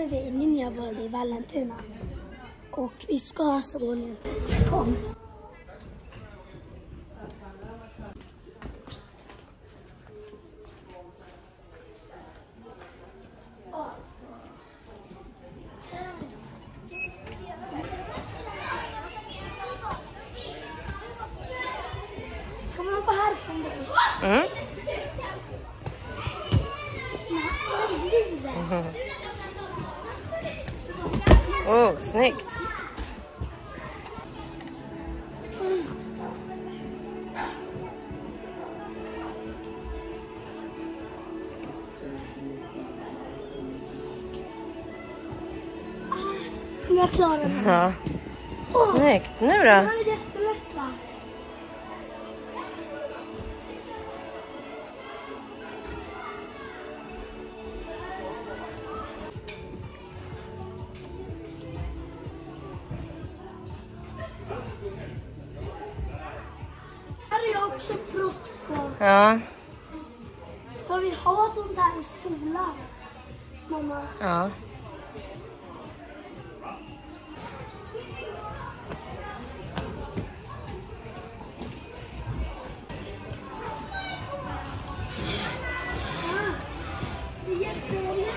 vi i Ninja World i Vallentuna. Och vi ska så gå nu. Kom. Ska man hoppa härifrån dit? Mm. Oh, snyggt. Jag klarar mig. Ja. Snyggt. Nu då? Det här är jättelätt, va? Här är jag också proffs på. Ja. För vi har sånt här i skolan, mamma. Ja. Det är jättelätt.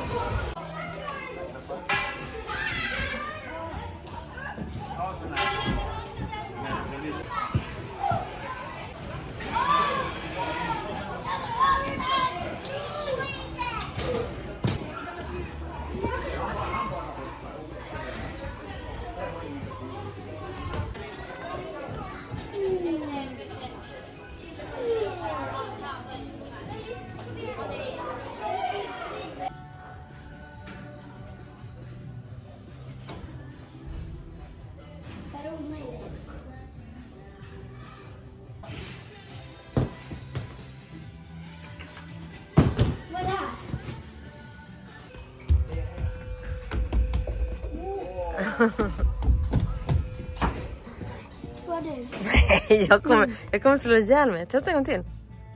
Vad är det? Nej, jag kommer slå ihjäl mig. Testa en gång till.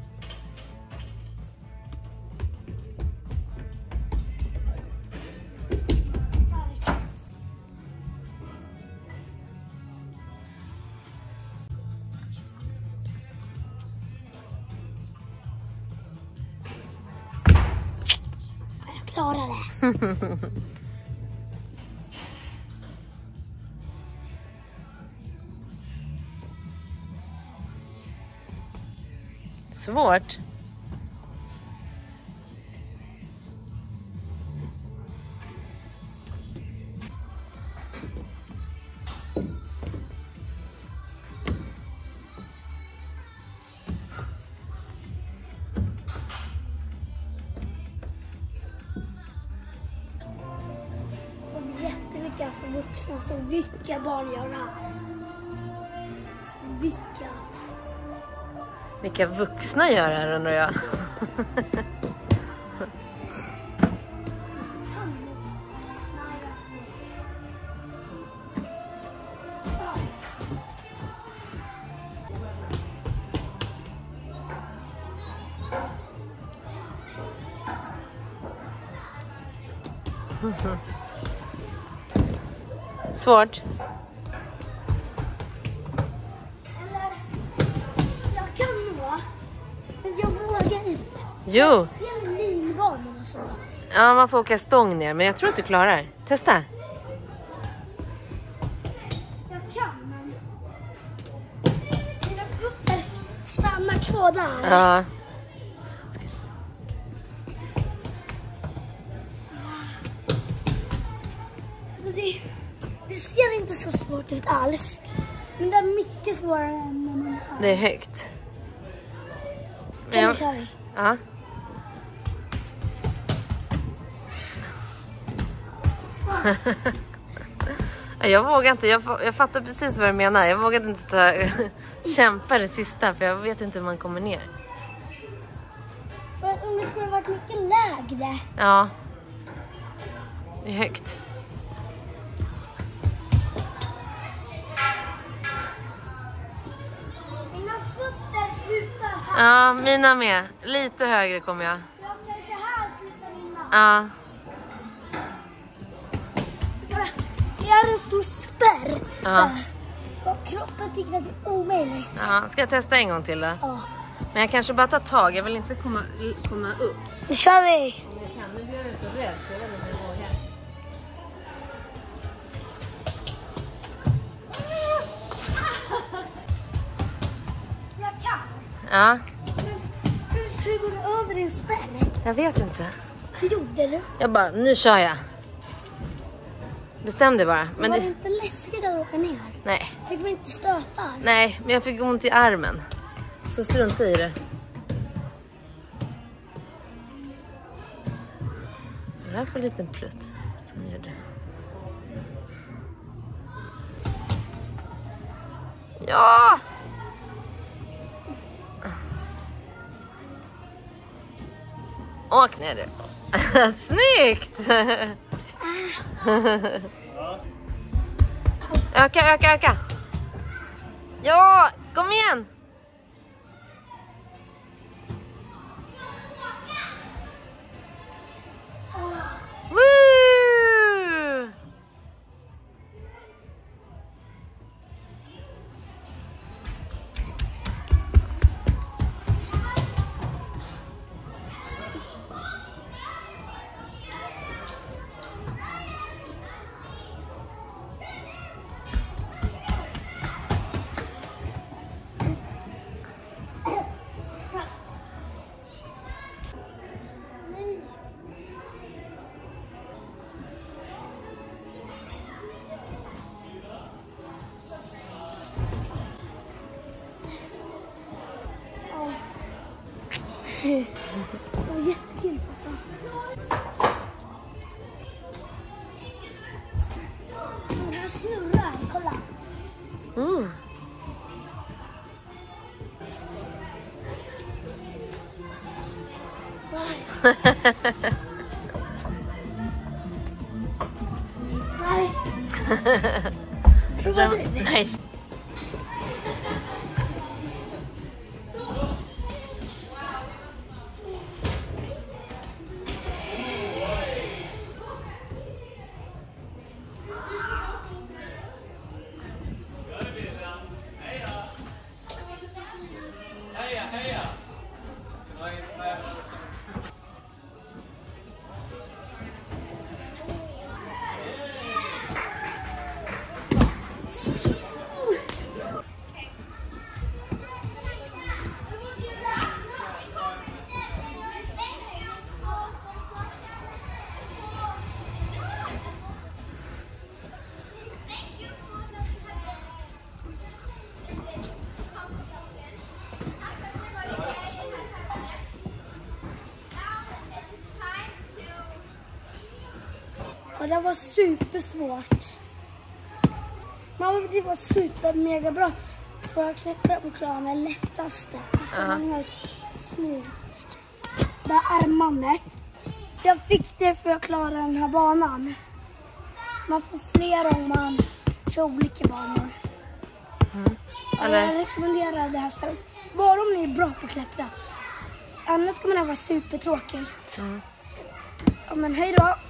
Jag klarar det. Svårt. Så det är jättemycket för vuxna. Så vilka barn gör det här? Så Vilka vuxna gör det här, undrar jag. Svårt. Eller, jag kan nog, men jag vågar inte. Jo. Ser en linbana och så. Ja, man får åka stång ner, men jag tror att du klarar. Testa. Jag kan, men mina fötter stannar kvar där. Ja. Alltså det ser inte så svårt ut alls. Men det är mycket svårare än när man har. Det är högt. Kan vi köra? Ja. Jag vågar inte, jag fattar precis vad du menar. Jag vågade inte kämpa det sista, för jag vet inte hur man kommer ner. För att om det skulle varit mycket lägre. Ja. Det är högt. Mina fötter slutar här. Ja, mina med. Lite högre kommer jag. Jag kanske här slutar mina. Ja. stor spärr där. Och kroppen tycker att det är omöjligt. Ja, ska jag testa en gång till då? Ja. Men jag kanske bara tar tag, jag vill inte komma upp. Nu kör vi! Nu blir jag så rädd så jag vet inte om jag vågar. Jag kan. Ja, Hur går du över din spärr? jag vet inte. Hur gjorde du? Jag bara, nu kör jag. Bestäm dig bara. Men var det det... inte läskigt att åka ner? Nej. Fick man inte stöta? Nej, men jag fick ont i armen. Så strunta i det. Det här får en liten plutt. Så gör det. Ja! Åk ner du. Snyggt! Öka. Ja, kom igen. Woo! Det var jättekul, pappa. Den här snurrar, kolla. Mm. Nej. Prova du. Nej. Och det var supersvårt. Det var super mega bra för att klättra på kranen lättaste. Så man har snyggt. Det här armbandet. Jag fick det för att klara den här banan. Man får fler om man kör olika banor. Jag rekommenderar det här stället. Bara om ni är bra på att klättra. Annars kommer det vara supertråkigt. Ja, men hej då.